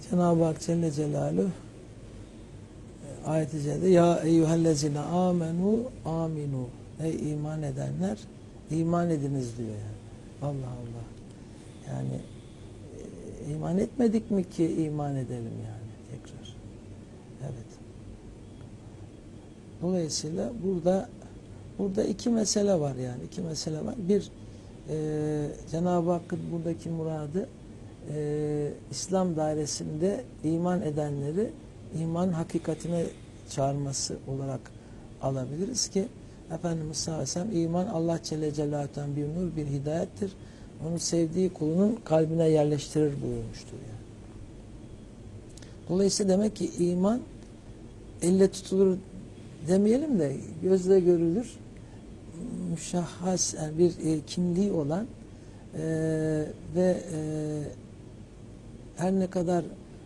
Cenab-ı Hak Celle Celaluhu ayet-i cellede ya eyyühellezine amenu aminu, ey iman edenler iman ediniz diyor yani. Allah Allah. Yani iman etmedik mi ki iman edelim yani tekrar. Evet. Dolayısıyla burada iki mesele var yani. İki mesele var. Bir, Cenab-ı Hakk'ın buradaki muradı İslam dairesinde iman edenleri iman hakikatine çağırması olarak alabiliriz ki Efendimiz sallallahu aleyhi ve sellem iman Allah Celle Celaluhu'dan bir nur, bir hidayettir. Onu sevdiği kulunun kalbine yerleştirir buyurmuştur yani. Dolayısıyla demek ki iman elle tutulur demeyelim de gözle görülür, müşahhas yani bir kimliği olan ve her ne kadar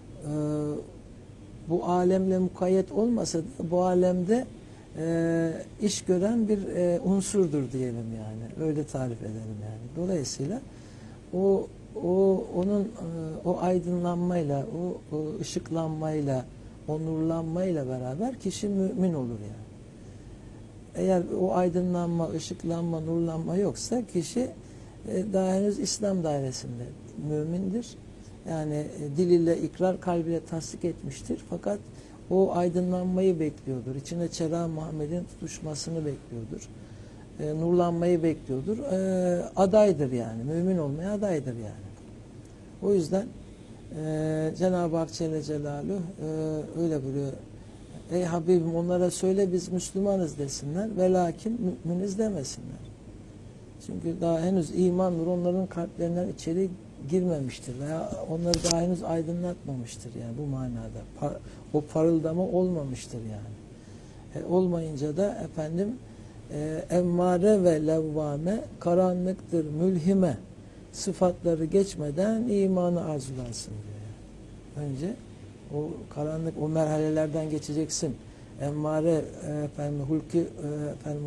bu alemle mukayyet olmasa da bu alemde iş gören bir unsurdur diyelim yani. Öyle tarif edelim yani. Dolayısıyla onun o aydınlanmayla, o ışıklanmayla, o nurlanmayla beraber kişi mümin olur yani. Eğer o aydınlanma, ışıklanma, nurlanma yoksa kişi daha henüz İslam dairesinde mümindir. Yani diliyle ikrar, kalbiyle tasdik etmiştir. Fakat o aydınlanmayı bekliyordur. İçine Çera Muhammed'in tutuşmasını bekliyordur. Nurlanmayı bekliyordur. Adaydır yani. Mümin olmaya adaydır yani. O yüzden Cenab-ı Hak Celle Celaluhu öyle buyuruyor. Ey Habibim onlara söyle biz Müslümanız desinler. Ve lakin müminiz demesinler. Çünkü daha henüz iman nur onların kalplerinden içeri girmemiştir veya onları daha henüz aydınlatmamıştır yani bu manada. O parıldama olmamıştır yani. Olmayınca da efendim emmare ve levvame, karanlıktır, mülhime sıfatları geçmeden imanı arzulansın diyor. Yani. Önce o karanlık, o merhalelerden geçeceksin. Emmare efendim hulki efendim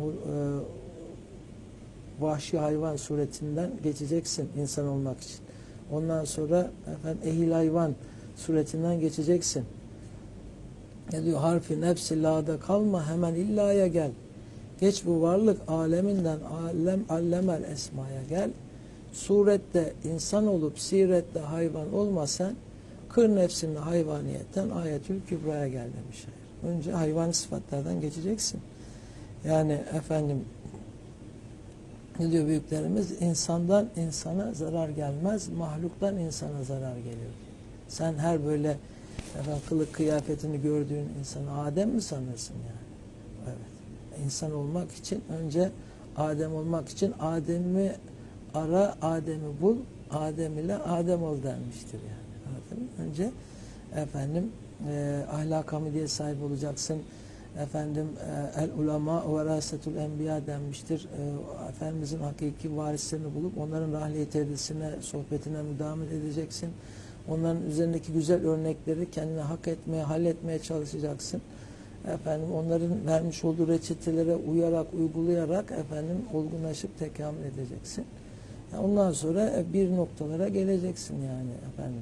vahşi hayvan suretinden geçeceksin insan olmak için. Ondan sonra efendim ehil hayvan suretinden geçeceksin. Ne diyor? Harfi nefsi la'da kalma, hemen illaya gel. Geç bu varlık aleminden allemel esmaya gel. Surette insan olup sirette hayvan olmasan kır nefsini hayvaniyetten ayetül kübraya gel demiş. Önce hayvani sıfatlardan geçeceksin. Yani efendim ne diyor büyüklerimiz? İnsandan insana zarar gelmez, mahluktan insana zarar geliyor. Sen her böyle kılık kıyafetini gördüğün insanı Adem mi sanırsın yani? Evet. İnsan olmak için önce Adem olmak için Adem'i ara, Adem'i bul, Adem ile Adem ol denmiştir yani. Önce efendim ahlak hamidiyeye sahip olacaksın. Efendim el ulema ve verasetul enbiya denmiştir. Efendimizin hakiki varislerini bulup onların rahli tedrisine, sohbetine müdahale edeceksin. Onların üzerindeki güzel örnekleri kendine hak etmeye, halletmeye çalışacaksın. Efendim onların vermiş olduğu reçetelere uyarak, uygulayarak efendim olgunlaşıp tekamül edeceksin. Yani ondan sonra bir noktalara geleceksin yani efendim.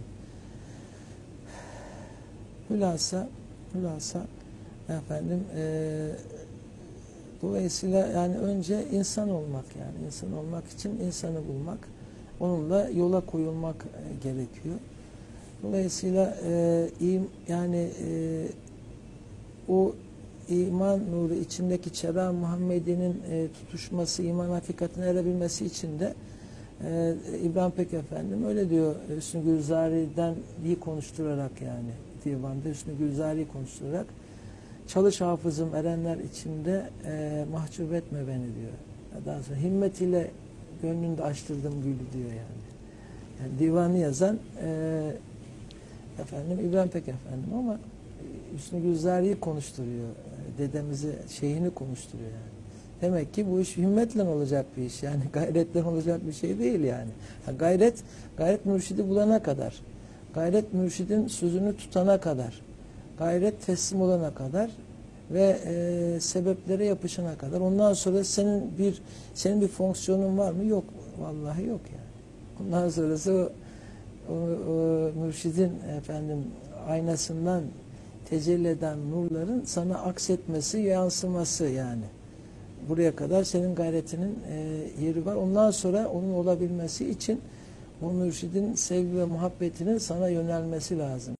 Hülasa efendim dolayısıyla yani önce insan olmak yani insan olmak için insanı bulmak, onunla yola koyulmak gerekiyor. Dolayısıyla yani o iman nuru içindeki Çera Muhammedi'nin tutuşması, iman hakikatine erebilmesi için de İbrahim Pek Efendim öyle diyor Hüsnü Gülzari'den iyi konuşturarak yani divanda Hüsnü Gülzari'yi konuşturarak çalış hafızım erenler içinde mahcup etme beni diyor. Daha sonra himmet ile gönlünde açtırdım gülü diyor yani. Yani divanı yazan efendim İbrahim Pek Efendim ama Hüsnü Gülzari'yi konuşturuyor. Dedemizi, şeyhini konuşturuyor yani. Demek ki bu iş himmetle olacak bir iş. Yani gayretle olacak bir şey değil yani. Gayret mürşidi bulana kadar, gayret mürşidin sözünü tutana kadar, gayret teslim olana kadar ve sebeplere yapışana kadar. Ondan sonra senin bir fonksiyonun var mı? Yok. Vallahi yok yani. Ondan sonrası o mürşidin efendim aynasından tecelli eden nurların sana aksetmesi, yansıması yani. Buraya kadar senin gayretinin yeri var. Ondan sonra onun olabilmesi için o mürşidin sevgi ve muhabbetinin sana yönelmesi lazım.